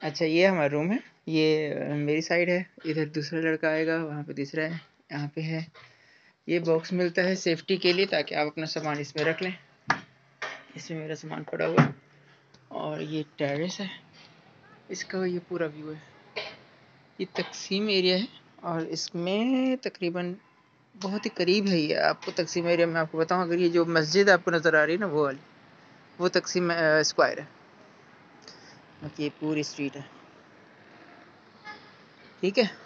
अच्छा, ये हमारा रूम है। ये मेरी साइड है, इधर दूसरा लड़का आएगा, वहाँ पे तीसरा है, यहाँ पे है। ये बॉक्स मिलता है सेफ्टी के लिए, ताकि आप अपना सामान इसमें रख लें। इसमें मेरा सामान पड़ा हुआ है। और ये टेरेस है, इसका ये पूरा व्यू है। ये तकसीम एरिया है, और इसमें तकरीबन बहुत ही करीब है ये आपको। तकसीम एरिया में आपको बताऊं, अगर ये जो मस्जिद आपको नज़र आ रही है ना, वो वाली, वो तकसीम स्क्वायर है। बाकी ये पूरी स्ट्रीट है। ठीक है।